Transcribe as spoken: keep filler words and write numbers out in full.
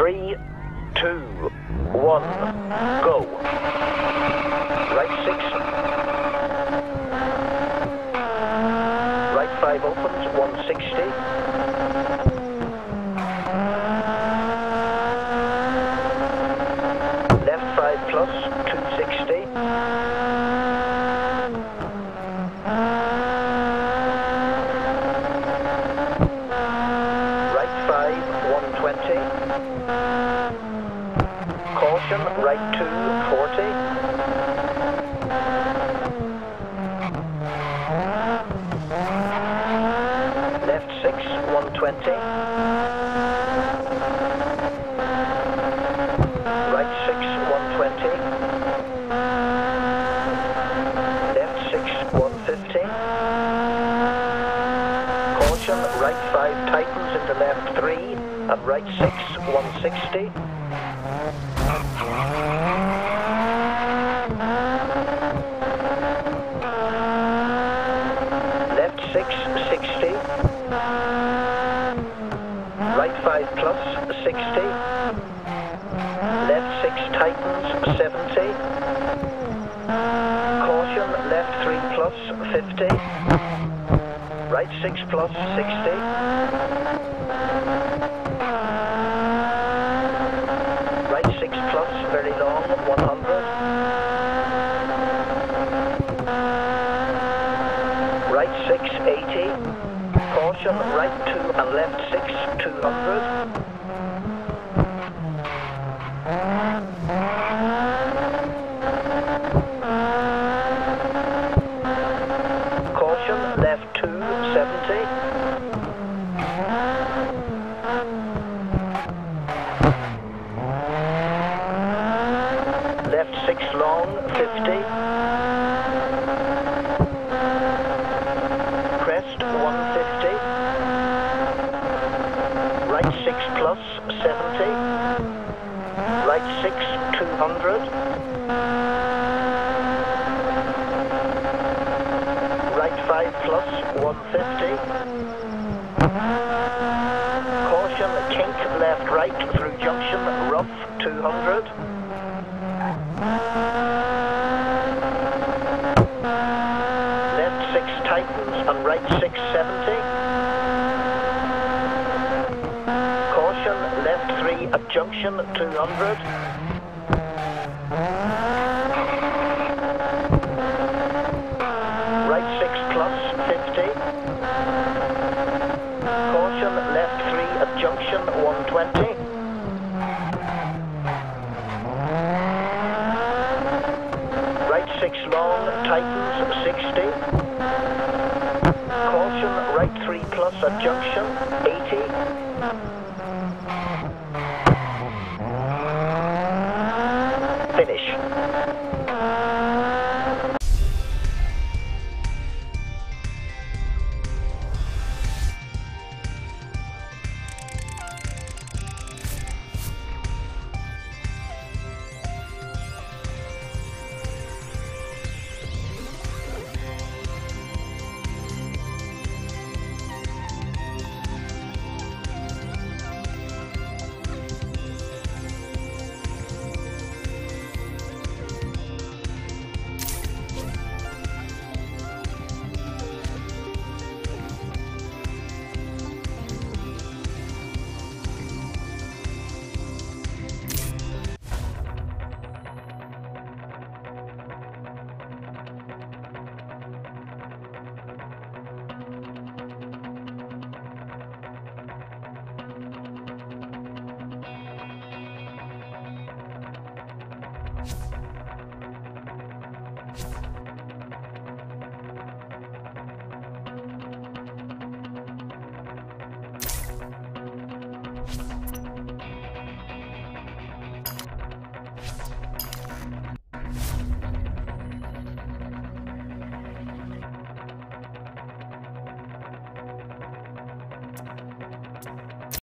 Three, two, one, go. Right six. Right five opens, one sixty. Left five plus, two sixty. Right five, one twenty. Caution, right two, forty. Left six, one twenty. Right six, one twenty. Left six, one fifty. Caution, right five tightens into left three, and right six, one sixty. Left six, sixty. Right five plus, sixty. Left six tightens, seventy. Caution, left three plus, fifty. Right six plus, sixty. Right six plus, very long, one hundred. Right six, eighty. Caution, right two and left six, two hundred. Caution, left two, seventy. Left six long, fifty. Crest, one fifty. Right six plus, seventy. Right six, two hundred. Right five plus, one fifty. Caution, kink, left right through junction, rough, two hundred. Left six tightens and right six, seventy. Caution, left three at junction, two hundred. Right six plus, fifty. Caution, left three at junction, one twenty. Right six long, tightens, sixty. Caution, right three plus at junction, eighty.